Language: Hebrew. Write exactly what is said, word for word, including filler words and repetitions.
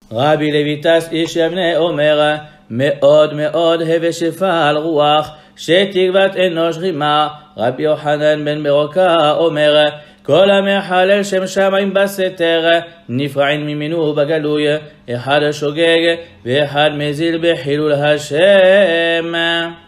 רבי לויטס איש יבנה אומר, מאוד מאוד הווה שפל רוח, שתקוות אנוש רימה. רבי יוחנן בן ברוקה אומר, כל המחלל שם שמיים בסתר, נפרעים ממנו בגלוי, אחד שוגג ואחד מזיל בחילול השם.